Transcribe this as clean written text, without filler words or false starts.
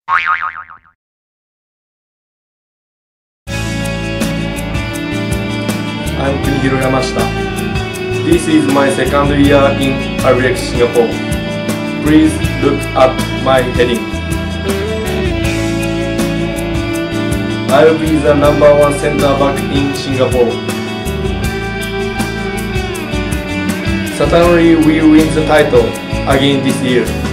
I'm Kunihiro Yamashita. This is my second year in ALB-S Singapore. Please look at my heading. I will be the #1 center back in Singapore. Certainly we win the title again this year.